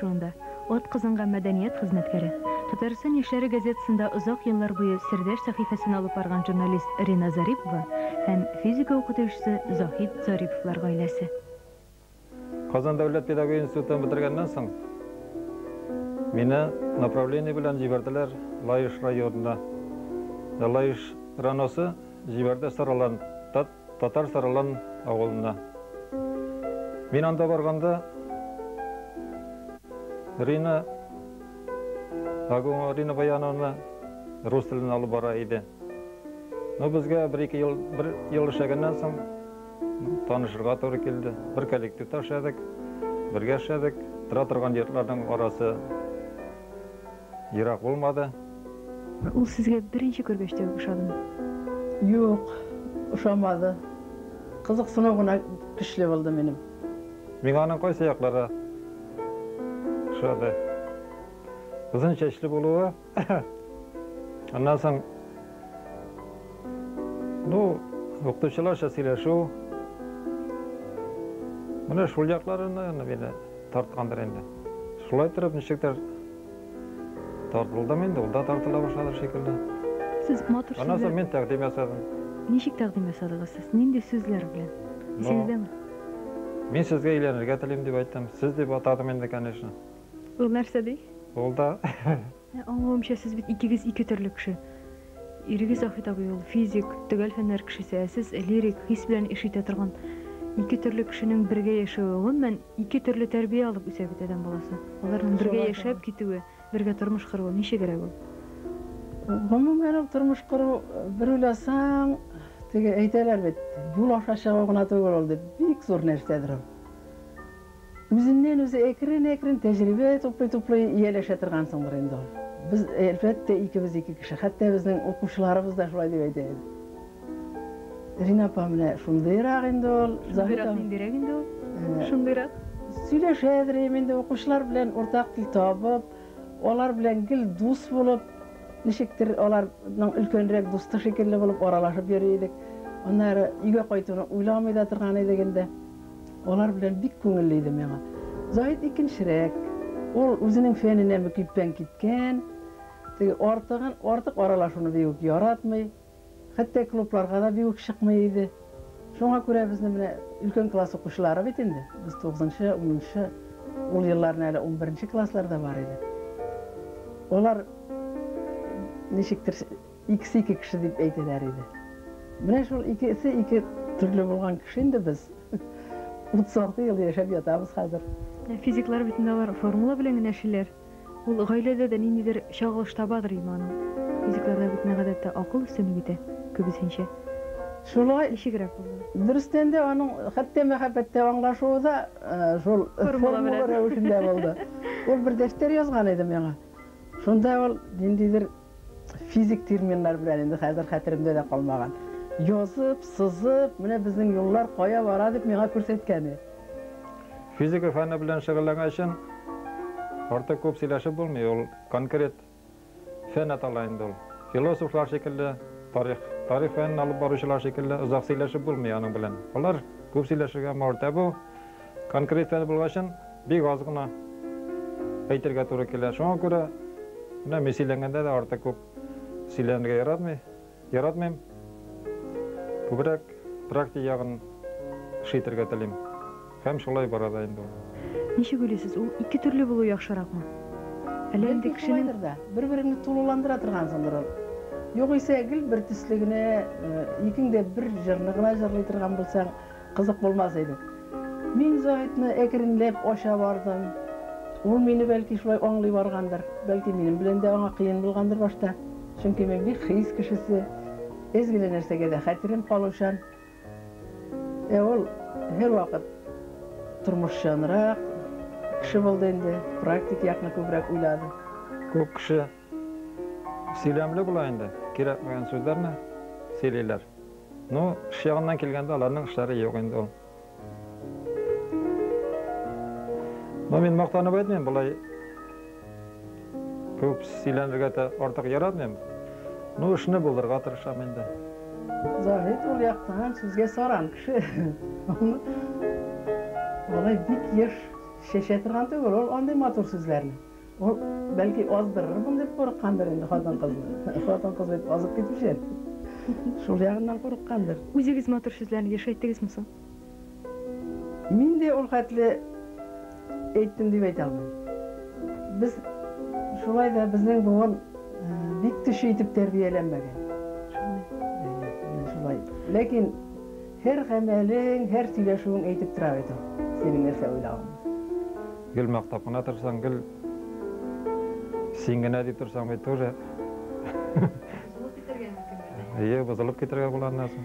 Oylaşуында От Кызынга мәдәният хезмәткәре. Татарстан Яшьләре газетасында озак еллар буе Сердәш сәхифәсен алып барган журналист Рина Зарипова һәм физика укытучысы Захид Зариповлар гаиләсе. Казан дәүләт педагогия институтын бетергәннән соң мине направление белән җибәрделәр Лаиш районына. Лаиш раносы җибәрде Саралан, Татар Саралан авылына. Мин анда барганда Рина Баяновна рус телен алып бара иде. Безгә бер ел эшләгәннән соң танышырга туры килде. Бер коллективта эшләдек, бергә эшләдек. Тора торган йортларның арасы ерак булмады. Ул сезгә беренче күргәчтә ошадымы? Юк, ошамады. Кызыксыну гына көчле булды минем. Миңа аның кайсы яклары ошады. Узын чәчле булуы. Аннан соң укытучыларча сөйләшү. Менә шул якларына мине тарткандыр инде. Шулай торып ничектер тартылдым инде, ул да тартыла башлады шикелле. Сез матур Аннан соң мин тәкъдим ясадым. Ничек тәкъдим ясадыгыз сез? Нинди сүзләр белән? Сездәме? Мин сезгә өйләнергә телим дип әйттем. Сез дип атадым инде, конечно. Ул нәрсә ди? Ул да. Аңлавымча, сез бит икегез ике төрле кеше. Ирегез Захид абый ул физик, төгәл фәннәр кешесе, сез лирик, хис белән эш итә торган ике төрле кешенең бергә яшәве, гомумән ике төрле тәрбия алып үсә бит адәм баласы. Аларның бергә яшәп китүе, бергә тормыш коруы ничегрәк ул? Гомумән тормыш кору бер уйласаң, теге әйтәләр бит, юл аша чыгу гына түгел ул дип, бик зур нәрсәдер. Үзеннән үзе әкрен тәҗрибә туплый ияләшә торгансыңдыр инде ул. Biz elbette ikimiz iki kişi. Hatta bizim okuşlarımız da şöyle diyor idi. Rina pamne şundayrak indi ol. Şundayrak indirek indi ol. Şundayrak. Söyleşedir indi okuşlar bilen ortak dil tapıp, olar bilen gil dost bulup, nişiktir olarның ülkönrek dostu şekilli bulup oralaşıp yürüydik. Onları үйгө koytuğunu uylamayda turgan edegende. Olar bilen bik köngülliydi meňa. Zahid ikinçirek. Ol özünün fenine müküppen gitken. Artık aralaşını büyük yaratmay. Hatta klublarga da büyük çıkmaydı. Şoňa görä bizning mine ülkön klas okuşlary bitindi. Biz 9-njy, 10-njy, ol ýyllarynda 11-nji klaslarda bar edi. Olar nişikdir ikisi iki kişi dip eýtdiler idi. Mine şol ikisi iki türlü bolgan kişinde biz 36 ýyl ýaşap ýatabız hazır. Fiziklar bitinde var formula bilen näşeler. Ул гаиләдә дә ниндидер чагылыш табадыр иманы. Физикларда бит нәгадәттә акыл үстенлек итә, күбесенчә. Шулай ничегрәк булды. Дөрестән дә аның хәтта мәхәббәттә аңлашуы да шул формула рәвешендә булды. Ул бер дәфтәр язган иде миңа. Шунда ул ниндидер физик терминнар белән инде хәзер хәтеремдә дә калмаган. Язып, сызып, менә безнең юллар кая бара дип миңа күрсәткән. Физика фәне белән шөгыльләнгән өчен артык күп сөйләшеп булмый, ул конкрет фән атала инде ул. Философлар шикелле, тарих фәнен алып баручылар шикелле озак сөйләшеп булмый аның белән. Алар күп сөйләшергә мәртәбә бу. Конкрет фән булгач, бик аз гына әйтергә туры килә. Шуңа күрә менә мисилләнгәндә дә артык күп сөйләнергә яратмыйм. Күбрәк практик ягын эшләргә телим. Һәм шулай бара да инде. Ничек уйлыйсыз, ул ике төрле булу яхшыракмы? Әле инде кешенең бер-береңне тулыландыра торгансыңдыр ул. Югыйсә гел бер төслегенә, икеңдә бер җырны гына җырлый торган булсаң, кызык булмас иде. Мин Захидны әкренләп аша бардым. Ул мине бәлки шулай аңлый баргандыр. Бәлки минем белән дә аңа кыен булгандыр башта. Чөнки мин бик хис кешесе, эзгеле нәрсәгә дә хәтерем калучан. Ул һәр вакыт тормышчанрак кеше булды инде, практик якны күбрәк уйлады. Күп кеше сөйләмле була инде, кирәкмәгән сүзләрне сөйлиләр. Эш ягыннан килгәндә аларның эшләре юк инде ул. Мин мактанып әйтмим, булай күп сөйләнергә артык яратмыйм. Эшне булдырга тырышам инде. Захид ул яктан сүзгә саран кеше. Алай бик еш шеше тұрған түгіл, ол андай матур сөздерін. Ол бәлки аздырырмын деп қорыққандыр енді қатын қызны. Қатын қыз бет азып кетіп еді. Шул жағынан қорыққандыр. Өзіңіз матур сөздерін еш айттыңыз мысың? Мен де ол қатылы айттым деп айта алмаймын. Біз шулай да біздің бұғын бик түші етіп тәрбиеленмеген. Шулай. Лекен her ғәмәлің, her сөйлешуің айтып тұра беті. Сенің нәрсе ойлауыңыз. Гүл мақтапына тұрсаң, гүл сенгені деп тұрсаң, бет тоже. Бұзылып кетерге болған нәрсің.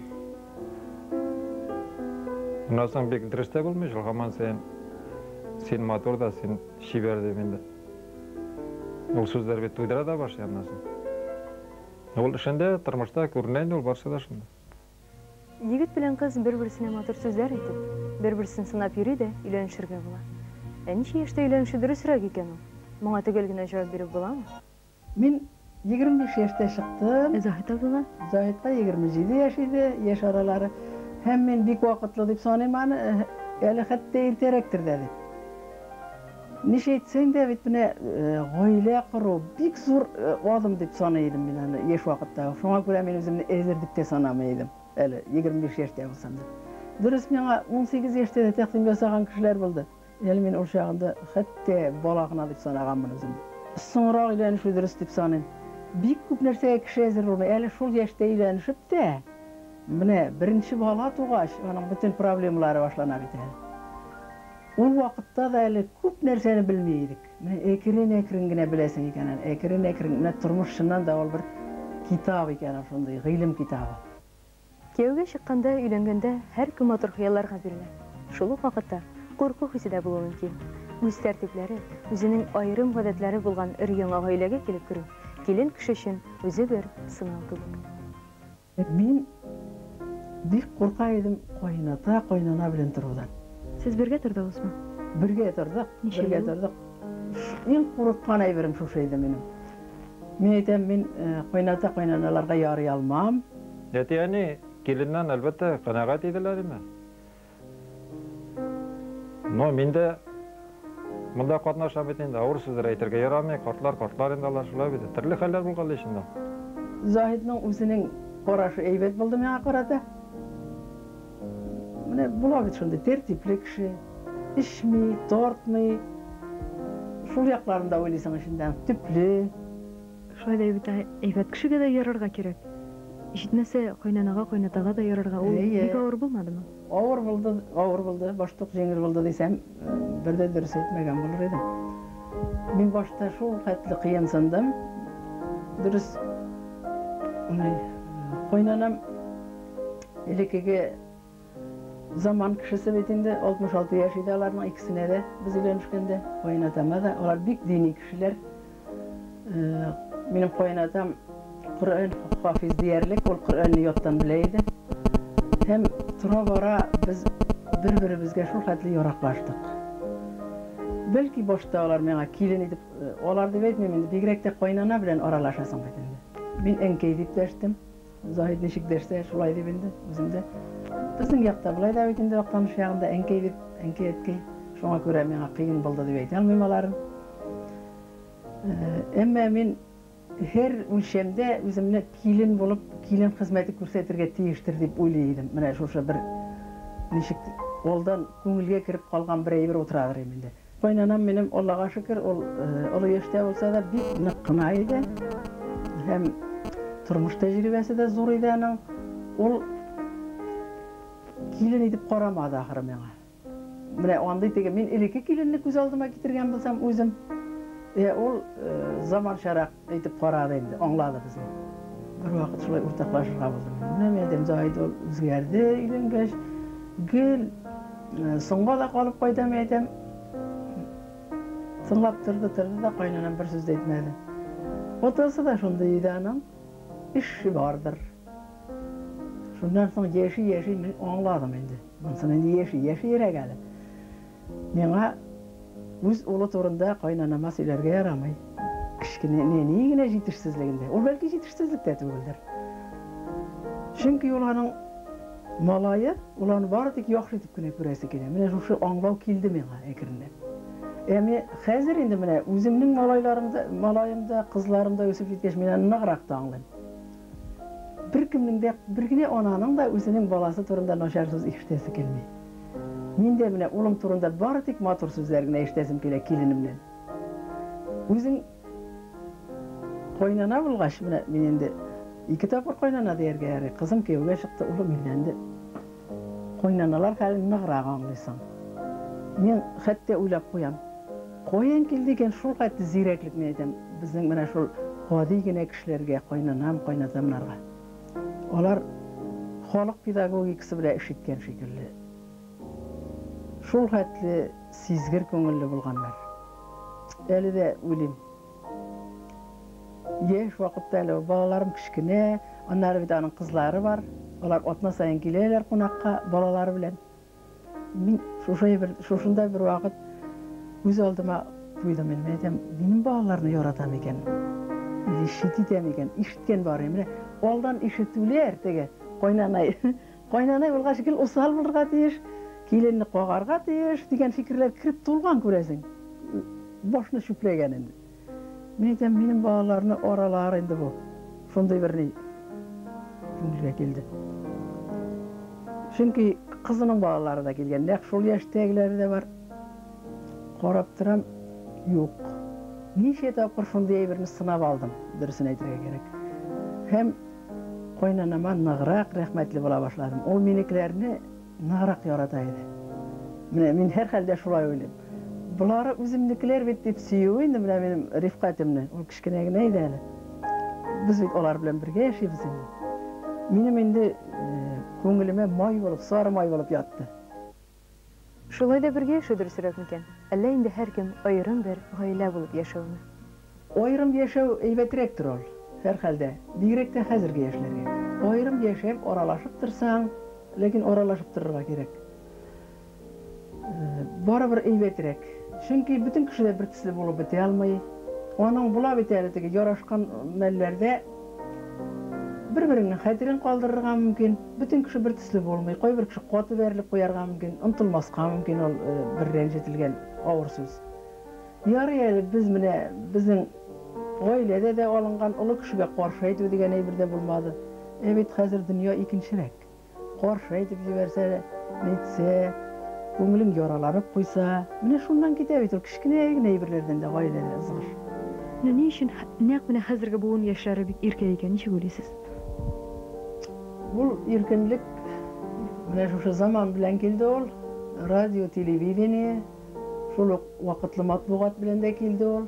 Ondan sonra bir dürüstte bulmuş, Alman sen motor da sen şiber deminde. Ol sözler bir tuydura da başlayanlasın. Ol şimdi tırmışta көрінейді, ol барсы да şimdi. Егет білен қыз бір-бірсіне матур сөздер айтып, бір-бірсін сынап үйрейді, үйленішірге бола. Неше ешті үйленіші дұрысырақ екен ол? Мұңа түгелгіне жауап беріп бола ма? Мен 25 yaşta çıktım. Zahit abla? Zahit'ta 27 yaşıydı, yaş araları. Hem men bik vakitli deyip sanayım bana, eli hatta interektir dedi. Neşe etsen de bine gayla kuru, bik zor adım deyip sanaydım ben yaş vakitte. Şuna göre men özümü ezirdik de sanamaydım. Eli 25 yaşta olsam da. Dürüst bana 18 yaşta da takdim yasagan kişiler buldu. Yani men o şağında hatta balağına deyip sanagan ben özümü. Sonra ilanış dürüst deyip sanayım. Bik köp nersege kişi ezir olmay. Eli şul yaşta ilanışıp da. Mine birinci bala tuğaş, onun bütün problemleri başlana biteli. O vakitte da eli köp nerseni bilmeydik. Ekirin gine bilesin ikanen, ekirin mine turmuşundan da ol bir kitap ikanen şunday, gıylim kitabı. Kevge şıkkanda, üylengende her kim otur hıyallarga biriler. Şulu vakitte korku hissi de bulu mümkün. Öz tertipleri, özünün ayrım gadetleri bulgan ürgen ağaylege kelip kürü. Gelin kişi için özü bir sınav tulup. Men bik korkaydım koynana bilen turudan. Siz birge turdunuz mu? Birge turduk, Neçe birge yıl? turduk. En korkkan aybirim şu şeydi benim. Men aytam men koynanalarga yarıy almam. Yani gelinden elbette kanaat ediler mi? No, mende Munda katnaşam etinde ağır sözler aytırga yaramay, kartlar indi alaşıla bedi. Türlü haller bulgalı işinde. Zahid'nin özünün koraşı eybet buldu mena karada. Mine bulabit şunday tertipli kişi, içmi, tortmi, şul yaklarında oylaysan işinden tüplü. Şöyle eybet kişiге de yararga kerek. İşitmese koynataga da yararga. O bik ağır bulmadı mı? Ağır buldu, başlık jengil buldu desem, bir de dürüst etmegen bulur edim. Men başta şol katlı kıyınsandım, dürüst koynanam elekege zaman kişisi betinde 66 yaşıydı alarının ikisine de biz ilenişkende koynatama da olar bik dini kişiler. Benim koynatam Kur'an hafiz diyerlik, ol Kur'an'ı yottan bileydi. Hem tura bara biz bir-birimizge şol katlı yoraklaştık. Belki başta olar mena kilin edip, olar dep etmeyim, bigrek de koynana bilen aralaşasın betinde. Ben enkey dip deştim, Zahid neşik derse şulay debinde, özümde. Bizning yakta bulay da betinde vaktanış yağında enkey etkey, şuna göre mena kıyın buldu dep ete almayım alarım. Emme men her ülşemde özümne kilin bulup, kilin hizmeti körsetirge tiyiştir dep oyluyydum. Mena şuşa bir neşik oldan köngülge kirip kalgan bir eyber oturadır eminde. Koynanam benim Allah'a şükür, olu yaşta olsa da bir nıkkınaydı. Hem turmuş tecrübesi de zor idi anam. Ol kilin edip qaramadı ahırı mena. Mine o anda itege, men eleki kilinni göz aldıma getirgen bilsem özüm. Ol zaman şarak edip qaradı endi, anladı bizni. Bir vakit şulay ortaklaşırga buldum. Mine men edem Zahid ol üzgerdi, ilengeç. Gel, songa da kalıp koydum edem. Sınlap tırdı da koynanam bir söz de etmedi. Otası da şundaydı anam, işi vardır. Şundan sonra yeşi anladım endi. Bundan endi yeşi yere geldi. Mena öz ulu torunda koynanama söylerge yaramay. Neyine yetişsizliginde. O belki yetişsizlik de tügüldür. Çünkü olanın malayı, ulan var dik yaxşı dip güne göresi kene. Mene şu anlav kildi mena ekirinde. Эми хәзер инде менә үземнең малайымда, кызларымда үсеп җиткәч мин аны ныграк та аңлыйм. Беркемнең дә, бер генә ананың да үзенең баласы турында начар сүз ишетәсе килми. Мин дә менә улым турында бары тик матур сүзләр генә ишетәсем килә киленемнән. Үзең кайнана булгач, менә мин инде 2 тапкыр кайнана дияргә ярый. Кызым кияүгә чыкты, улым өйләнде. Кайнаналар хәлен ныграк аңлыйсың. Мин хәтта уйлап куям. Каян килде икән шул хәтта зирәклек мин әйтәм. Безнең менә шул гади генә кешеләргә кайнанам, кайнатамнарга. Алар халык педагогикасы белән эш иткән шикелле. Шул хәтле сизгер күңелле булганнар. Әле дә уйлыйм. Яшь вакытта әле балаларым кичкенә, аннары бит аның кызлары бар. Алар атна сайын киләләр кунакка балалары белән. Мин шушында бер вакыт үз алдыма куйдым, мен әйтәм, минем балаларны яратам икән. Ишетәм икән, ишеткән бар менә. Алдан ишетүләр теге кайнанай. Кайнанай булгач кил усал булырга тиеш, киленне кагарга тиеш дигән фикерләр кирип тулган күрәсең. Башны шүпләгән инде. Мен әйтәм, минем балаларны аралар инде бу. Шундай бер ни күңелгә килде. Чөнки кызының балалары да килгән. Нәкъ шул яшьтәгеләре дә бар. Карап торам, юк. Ничә тапкыр шундый әйберне сынап алдым, дөресен әйтергә кирәк. Һәм кайнанама ныграк рәхмәтле була башладым. Ул минекләрне ныграк ярата иде. Менә мин һәр хәлдә шулай уйлыйм. Булары үземнекеләр бит дип сөю инде менә минем Рифкатымны. Ул кичкенә генә иде әле. Без бит алар белән бергә яшибез инде. Минем инде күңелемә май булып, сары май булып ятты. Шулай да бергә яшәү дөресрәк микән? Әллә инде һәркем аерым бер гаилә булып яшәүме? Аерым яшәү әйбәтрәктер ул, һәр хәлдә. Бигрәк тә хәзерге яшьләргә. Аерым яшәп, аралашып торсаң, ләкин аралашып торырга кирәк. Барыбер әйбәтрәк. Чөнки бөтен кешеләр бер төсле булып бетә алмый. Аның була бит әле теге ярашкан мәлләрдә бер-береңнең хәтерен калдырырга мөмкин. Бөтен кеше бер төсле булмый. Кайбер кеше каты бәрелеп куярга мөмкин, онтылмаска мөмкин ул бер рәнҗетелгән авыр сүз. Ярый әле без менә безнең гаиләдә дә алынган олы кешегә каршы әйтү дигән әйбер дә булмады. Бит хәзер дөнья икенчерәк. Каршы әйтеп җибәрсә, нитсә, күңелең яраланып куйса, менә шуннан китә бит ул кичкенә генә әйберләрдән дә гаиләдә ызгыш. Ни өчен нәкъ менә хәзерге буын яшьләре бик иркә икән, ничек уйлыйсыз? Бу иркенлек менә шушы заман белән килде ул. Радио, телевидение, шул ук вакытлы матбугат белән дә килде ул.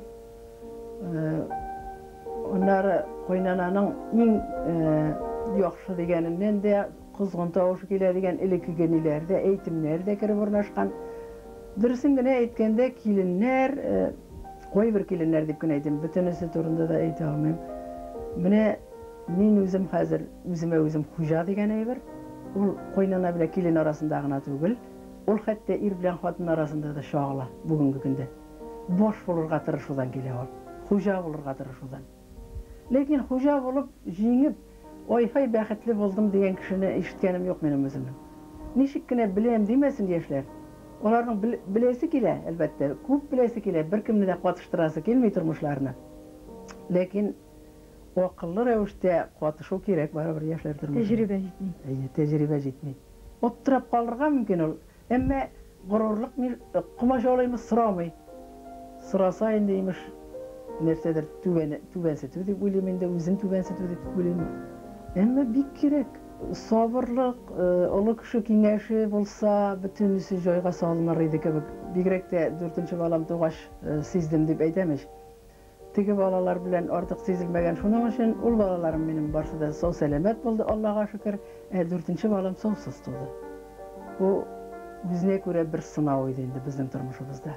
Аннары кайнананың иң яхшы дигәненнән дә кызгын тавышы килә дигән элекке гениләрдә әйтемнәр дә кире урнашкан. Дөресен генә әйткәндә киленнәр, кайбер киленнәр дип кенә әйтим, бөтенесе турында да әйтә алмыйм. Менә мин үзем хәзер үземә үзем хуҗа дигән әйбер. Ул кайнана белән килен арасында гына түгел, ул хәтта ир белән хатын арасында да шагыла бүгенге көндә. Баш булырга тырышудан килә ул. Хуҗа булырга тырышудан. Ләкин хуҗа булып җиңеп, ой-һай бәхетле булдым дигән кешене ишеткәнем юк минем үземнең. Ничек кенә беләм димәсен яшьләр. Аларның беләсе килә, әлбәттә, күп беләсе килә, беркемне дә катыштырасы килми тормышларына. Ләкин акыллы рәвештә катышу кирәк барыбер яшьләр тормышы. Тәҗрибә җитми. Тәҗрибә җитми. Аптырап калырга мөмкин ул. Әмма горурлык кумашалыймы сорамый. Сораса инде имеш нәрсәдер түбәнсетү дип уйлыйм инде, үзем түбәнсетү дип уйлыйм. Әмма бик кирәк. Сабырлык, олы кеше киңәше булса, бөтенесе җайга салыныр иде кебек. Бигрәк тә 4нче балам тугач сиздем дип әйтәмеш. Теге балалар белән артык сизелмәгән. Шуның өчен ул балаларым минем барсы да сау сәламәт булды, Аллага шөкер. 4нче балам саусыз туды. Бу үзенә күрә бер сынау иде инде безнең тормышыбызда.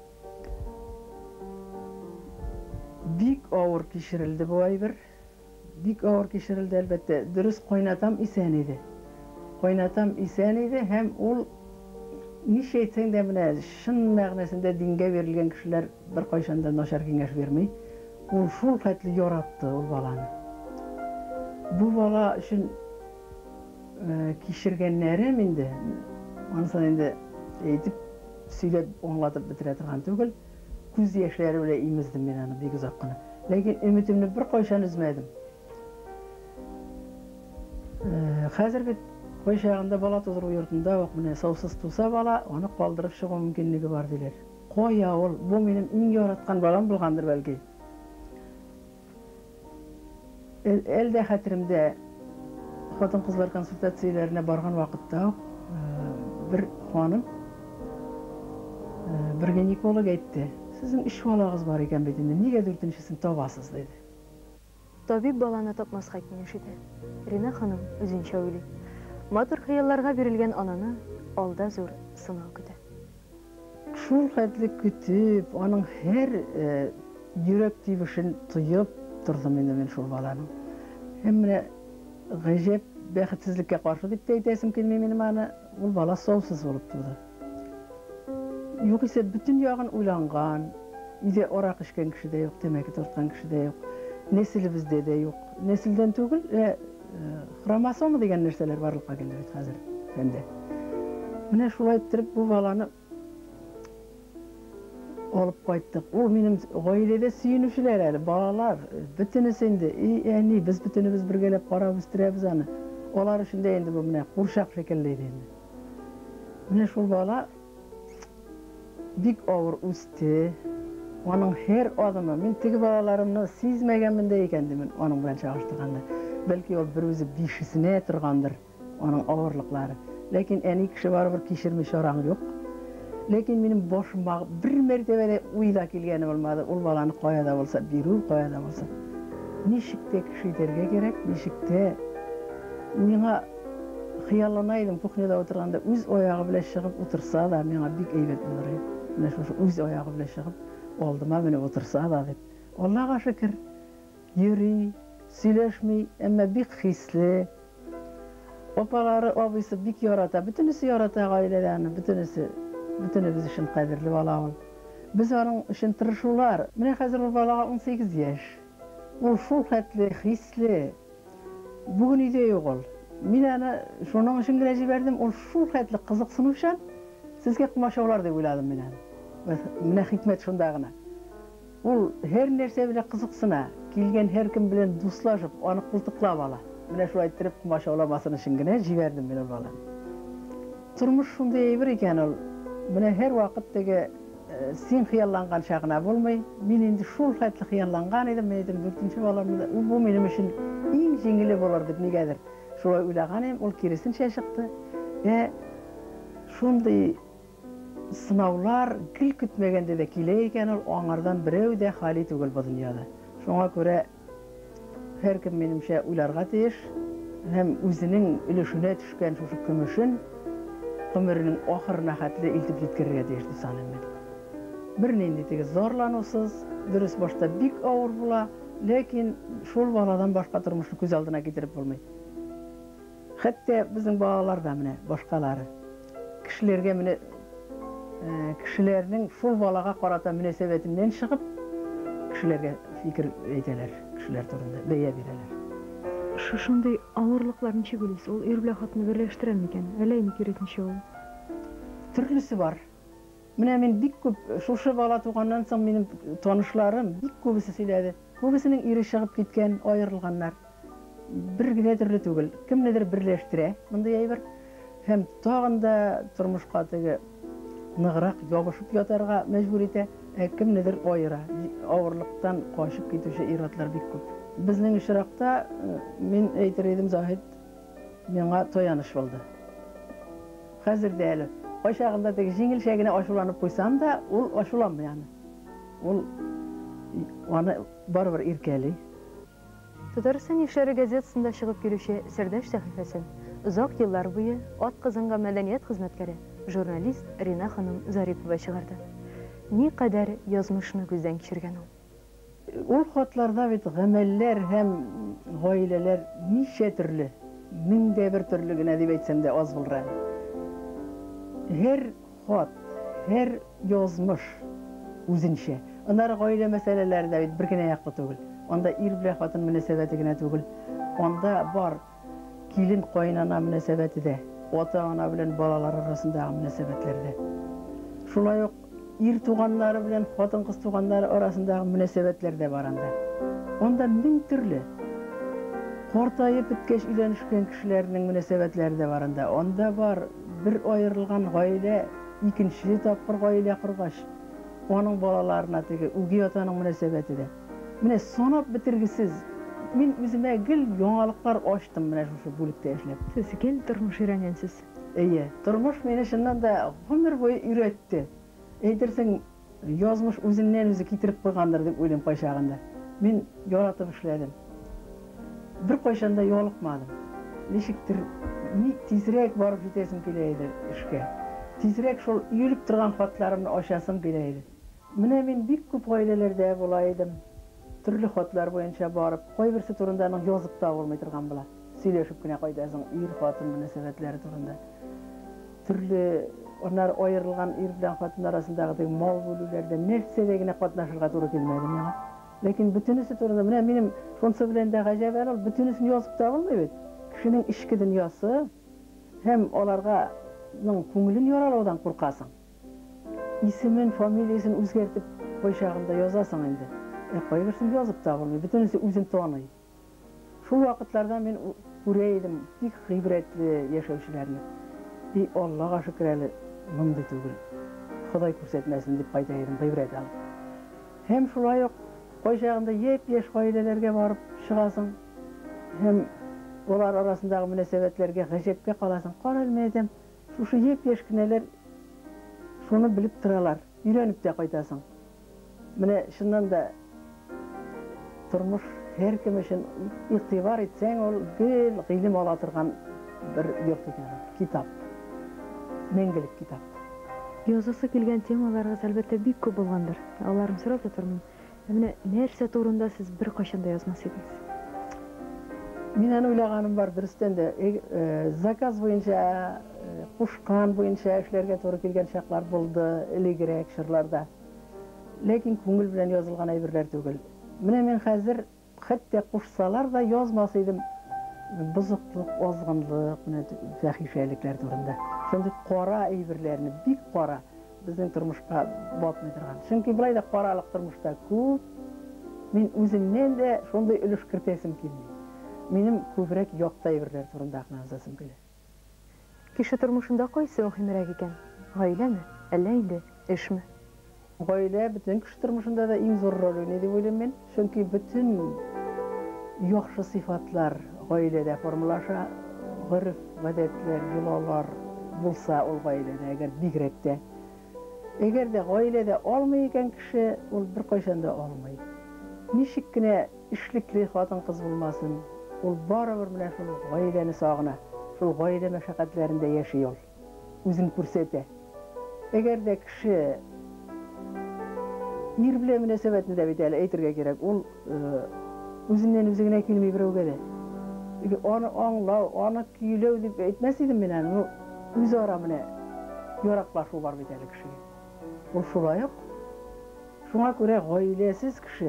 Бик авыр кичерелде бу әйбер. Бик авыр кичерелде әлбәттә. Дөрес кайнатам исән иде. Кайнатам исән иде һәм ул ничә әйтсәң дә менә шын мәгънәсендә дингә бирелгән кешеләр бер кайчан да начар киңәш бирми. Ул шул хәтле яратты ул баланы. Бу бала өчен кичергәннәрем инде, анысын инде әйтеп, сөйләп аңлатып бетерә торган түгел. күз яшьләре белән имездем мин аны бик озак кына. Ләкин өметемне бер кайчан үзмәдем. Хәзер бит кай чагында бала тудыру йортында ук менә саусыз туса бала, аны калдырып чыгу мөмкинлеге бар диләр. Кая ул, бу минем иң яраткан балам булгандыр бәлки. Әлдә хәтеремдә хатын-кызлар консультацияләренә барган вакытта бер ханым bir ginekolog әйтте. Sizin 3 балагыз бар икән бит инде, нигә 4-нчесен табасыз диде. Табиб баланы тапмаска киңәш итә. Рина ханым үзенчә уйлый. Матур хыялларга бирелгән ананы алда зур сынау көтә. Шул хәтле көтеп, аның һәр йөрәк тибешен тоеп тордым инде мин шул баланың. Һәм менә гаҗәп бәхетсезлеккә каршы дип әйтәсем килми минем аны, ул бала саусыз булып туды. Югыйсә бүтән ягын уйланган, иде арак эчкән кеше дә юк, тәмәке тарткан кеше дә юк, нәселебездә дә юк. Нәселдән түгел, хромосома дигән нәрсәләр барлыкка килде бит хәзер фәндә. Менә шулай итеп бу баланы алып кайттык. Ул минем гаиләдә сөенүчеләр әле, балалар, бүтәнесе инде, әни, без бүтәнебез бергәләп карап үстерәбез аны. Алар өчен дә инде бу менә курчак шикелле иде инде. Менә шул бала бик авыр үсте. Аның һәр адымы, мин теге балаларымны сизмәгәнмен дә икән димен, аның белән чагыштырганда. Бәлки ул бер үзе 5-сенә торгандыр, аның авырлыклары. Ләкин әни кеше барыбер кичерми чарам юк. Ләкин минем башыма бер мәртәбә дә уйда килгәне булмады. Ул баланы каяда булса бирү, каяда булса. Ничек тә кеше итәргә кирәк, ничек тә миңа хыяллана идем кухняда утырганда, үз аягы белән чыгып утырса да, миңа бик әйбәт булыр иде. Менә шушы үз аягы белән чыгып алдыма менеп утырса да дип. Аллага шөкер, йөри, сөйләшми, әмма бик хисле. Апалары, абыйсы бик ярата, бүтәнесе ярата гаиләдә аны, бүтәнебез өчен кадерле бала ул. Без аның өчен тырышулар. Менә хәзер ул балага 18 яшь. Ул шул хәтле хисле. Бүген өйдә юк ул. Мин аны шуның өчен генә җибәрдем, ул шул хәтле кызыксынучан сезгә кумашаулар дип уйладым мин аны. Менә хикмәт шунда гына. Ул һәр нәрсә белән кызыксына, килгән һәр кем белән дуслашып, аны култыклап ала. Менә шулай итеп кумашауламасын өчен генә җибәрдем мин ул баланы. Тормыш шундай әйбер икән ул. Менә һәр вакыт теге син хыялланган чагына булмый. Мин инде шул хәтле хыялланган идем, мен әйтәм 4-нче баламны, бу минем өчен иң җиңеле булыр дип нигәдер. Шулай уйлаган идем, ул киресенчә чыкты. Шундай сынаулар гел көтмәгәндә дә килә икән, ул аңардан берәү дә хали түгел бу дөньяда. Шуңа күрә һәр кем минемчә уйларга тиеш, һәм үзенең өлешенә төшкән шушы көмешен гомеренең ахырына хәтле илтеп җиткерергә тиеш дип саныйм мин. Бернинди теге зарланусыз, дөрес башта бик авыр була, ләкин шул баладан башка тормышны күз алдына китереп булмый. Хәтта безнең балалар да менә башкалары кешеләргә менә кешеләрнең шул балага карата мөнәсәбәтеннән чыгып, кешеләргә фикер әйтәләр, кешеләр турында бәя бирәләр. Шушындай авырлыклар ничек уйлыйсыз? Ул ир белән хатны берләштерәме икән? Әллә инде киресенчә ул? Төрлесе бар. Менә мин бик күп шушы бала туганнан соң минем танышларым бик күбесе сөйләде. Күбесенең ире чыгып киткән, аерылганнар. Бер генә төрле түгел, кемнедер берләштерә, мондай әйбер. Һәм тагын да тормышка теге ныграк ябышып ятарга мәҗбүр итә, кемнедер аера. Авырлыктан качып китүче ир-атлар бик күп. Безнең очракта мин әйтер идем, Заһид, миңа таяныш булды. Хәзер дә әле кайчагында теге җиңелчә генә ачуланып куйсам да, ул ачуланмый аны. Ул аны барыбер иркәли. Татарстан Яшьләре газетасында чыгып килүче Сердәш сәхифәсен озак еллар буе атказанга мәдәният хезмәткәре, журналист Рина ханым Зарипова чыгарды. Ни кадәр язмышны күздән кичергән ул? Ул хатларда бит гамәлләр һәм гаиләләр ничә төрле, 1001 төрле генә дип әйтсәм дә аз булыр. Һәр хат, һәр язмыш үзенчә. Аннары гаилә мәсьәләләре дә бит бер генә яклы түгел. Анда ир белән хатын мөнәсәбәте генә түгел. Анда бар килен кайнана мөнәсәбәте дә, ата-ана белән балалар арасындагы мөнәсәбәтләр дә. Шулай ук ir tuğanları bilen xotin kız tuğanları arasındağı münasebetler de var anda. Onda min türlü. Ortayıp bitkeş ülenişken kişilerinin münasebetleri de var anda. Onda var bir ayrılgan gaile, ikinci tapır gaile kurgaş. Onun balalarına teki ugi atanın münasebeti de. Mine sonap bitirgisiz. Min üzüme gil yoğalıklar açtım mine şu bölükte eşlep. Siz gel durmuş öğrenensiz. İyi, turmuş meni şundan da ömür boyu üretti. Eydirsen yazmış üzünden üzü kitirip koygandır dep oylayıp koyşağında. Men yoratıp işledim. Bir koyşanda yoluqmadım. Nişiktir, tezirek barıp jetesim keleydi işke. Tezirek şol üyülüp turgan xotlarımni oşasım keleydi. Mine men bik köp gailelerde bolaydım. Türlü xotlar boyunca barıp, koy birisi turundan yazıp da olmay turgan bula. Söyleşip güne koydasın, ir xotin münasebetleri turunda. Türlü onlar ayrılgan ir bilen xotin arasındagı mal bölülerde nersedegine qatnaşırga to'g'ri kelmedi menga. Lekin bütünüsü turunda mine benim şonsa bilen de gajab el, bütünüsünü yazıp da olmaydı. Kişinin işki dünyası hem olarga ko'ngilin yoralaudan qurqasın. İsimin, familiyasını özgertip koyşağında yazasın endi. Koyversin yazıp da olmaydı. Bütünüsü özün tanıy. Şu vakitlarda men göreydim bik g'ibretli yaşauşlarını. Allah'a şükür eli mındı tügül. Xuday көрсетмесин dep aytaydım, g'ibret alıp. Hem şulay yok, koyşağında yep-yeş gailelerge barıp çıgasın. Hem olar arasındagı münasebetlerge gajepke kalasın. Qaral medem, şu yep-yeş kineler şunu bilip turalar, ürenip de qaytasın. Mine şundan da turmuş her kim için itibar etsen ol gel ilim alatırgan bir yok ekan, kitap. Mengelik kitap. Yazası kelgen temalarga albatta bik köp bolgandır. Аларын сурап жатырмын. Міне нәрсе турында siz bir qaşanda yazmас ediniz? Менен ойлagaным бар biristen de zakaz boyunca, kuşkan boyunca işlerge to'g'ri kelgan chaqlar bo'ldi, iligirek shirlarda. Lekin ko'ngil bilan yozilgan aybirlar tugul. Mine men hozir hatto qo'shsalar da yozmasaydim buzuqlik, ozg'inlik, fahişelikler turunda. Shunday qora aybirlarni, bik qora bizning turmushga botmay turgan. Chunki bulayda qoralik turmushda ko'p. Men o'zimdan de shunday ulush kiritesim kelmaydi. Menim ko'proq yoqta aybirlar turunda aqlansasim keladi. Kishi turmushunda qaysi muhimroq ekan? Oilami, alla endi ishmi? Oila bütün kishi turmushunda da eng zo'r rol o'ynaydi deb o'ylayman men. Chunki bütün yaxshi sifatlar oilada formulasha, g'urf, odatlar, yo'llar bo'lsa ol oilada agar bigrekda. Agarda oilada olmaydigan kishi ol bir qachonda olmaydi. Nishikkina ishlikli xotin qiz bo'lmasin, ol baribir bilan shu oilani sog'ina, shu oila mashaqqatlarida yashayol. O'zini ko'rsatadi. Agarda kishi ir bilan munosabatni deb aytirga kerak. Ol o'zidan o'zigina kelmay birovga de. Onu anglov, onu kuylov deb aytmas edim men. O'zaro mana yo'raqlashuv bor bitali kishiga. Bu shulay yo'q. Shunga ko'ra oilasiz kishi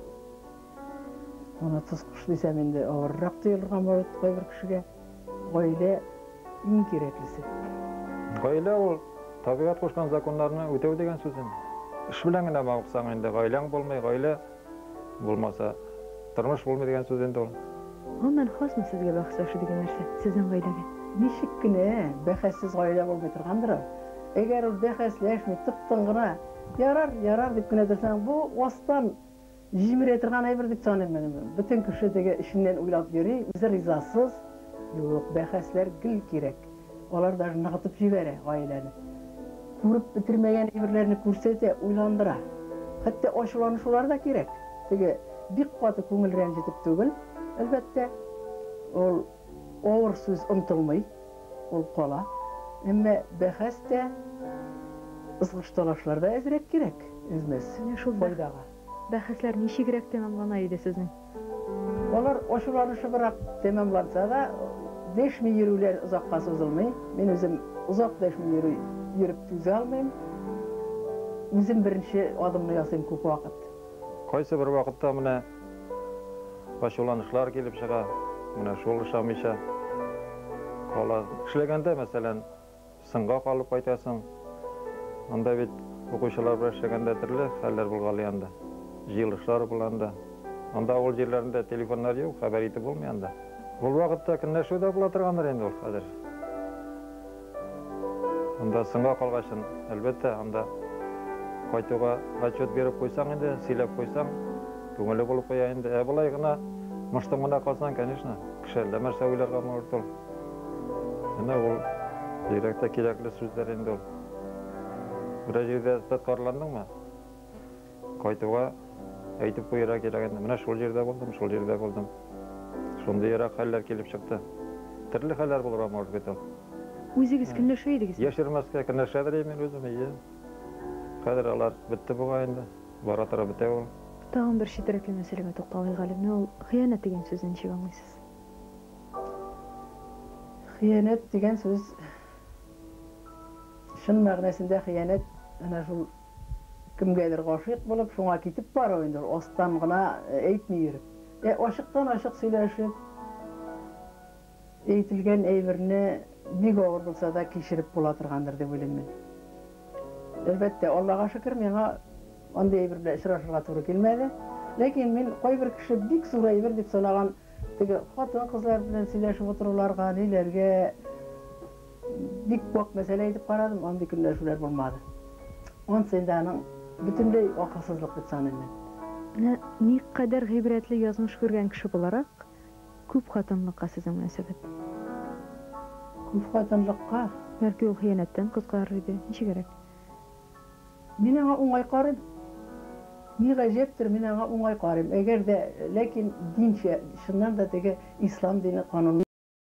ona tusqish desam endi og'irroq tuyulgan bo'ladi bir kishiga. Oila eng keraklisi. Oila ol tabiat qo'shgan zakonlarni o'tov degan so'z endi. Ish bilangina maqsang endi oilang bo'lmay, oila bo'lmasa turmush bo'lmaydigan so'z endi ol. Ondan xosmi sizga baxshoshi degan narsa sizning oilaga? Nishikkina baxassiz oila bo'lmay turgandir. Agar u baxaslashmay tiqting'ina yarar deb gina tursang, bu ostan jimire turgan aybir deb sanayman. Butun kishidagi ishidan o'ylab yuri, o'zi rizasiz. Yo'q, baxaslar gil kerak. Ular da naqtib jibere oilani. Ko'rib bitirmagan aybirlarni ko'rsatsa, o'ylandira. Hatto oshlanishlar da kerak. Tege bir qoti ko'ngil ranjitib tugul. Albatta, ol o'g'ir so'z unutilmay, ol qola. Ammo baxasda izg'ishtalashlarda azrak kerak. O'zimiz shu foydaga. Baxaslar nechigrak tamomlanadi sizning? Ular oshulanishi biroq tamomlansa da 5 ming yuruvlar uzoqqa so'zilmay, men o'zim uzoq 5 ming yurib tuza olmayman. O'zim birinchi odamni yasayman ko'p vaqt. Qaysi bir vaqtda mana boshlanishlar kelib chiqa, mana sho'lishamisha qola ishlaganda masalan singa qolib qaytasan. Unda bit okuşalar başlaganda türlü haller bulgalıyanda. Jyllyklar bulanda. Onda ol yerlerinde telefonlar yok, haber iti bolmayanda. Bul wagtda kinleşүүдe bula turganlar endi ol hazır. Onda sınga kalgaçın, elbette onda qaytuga atчет berip koysaň endi, silep koysaň, köngüli bolup koýa endi. Bulay gına muştumuna kalsan, конечно, kişiler söylerge murtul. Ene ol direkte kerakli sözler endi ol. Bir jerde tatkarlandyňmy? Qaytuga aytyp koýara kerek endi. Mena şol jerde boldum, şol jerde boldum. Şonda ýerak haller kelip çykdy. Türli haller bolar amor betel. Özüňiz kinleşeýdiňiz. Yaşırmaska kinleşedir men özüm ýa. Kadir alar bitti bu gaýynda. Bara tara bite ol. Tagyn bir şidretli meselege toktaly galyp, ol hyýanat digen sözden çyga almaýsyz. Hıyanet diyen söz şın magnesinde hıyanet ana şol kimgedir gaşyk bolup şoňa kitip baroýundur. Ostan gına eýtmeýär. Aşykdan aşyk süýleşip eýtilgen eýbirini bir gowur bolsa da kişirip bola turgandyr dep bilemen. Elbette Allaha şükür meňe onda eýbir bilen işraşyga tory kelmedi. Lekin men goý bir kişi bik sura eýbir dep sanagan tege hatan kızlar bilen süýleşip otururlarga nelerge bik bok mesele edip karadym, onda kinleşүүлer bolmady. On sendanyň bütünlei akılsızlyk dep sanayman. Ne kadar gıybretli yazmış görgen kişi bolarak köp hatynlykka siziň münasebet. Köp hatynlykka Belki ol hyýanatdan kızgar idi. Niçe gerek? Men aňa oňay garym. Ne gajepdir men aňa oňay garym. Eger de lekin dinçe şundan da tege İslam dini kanunu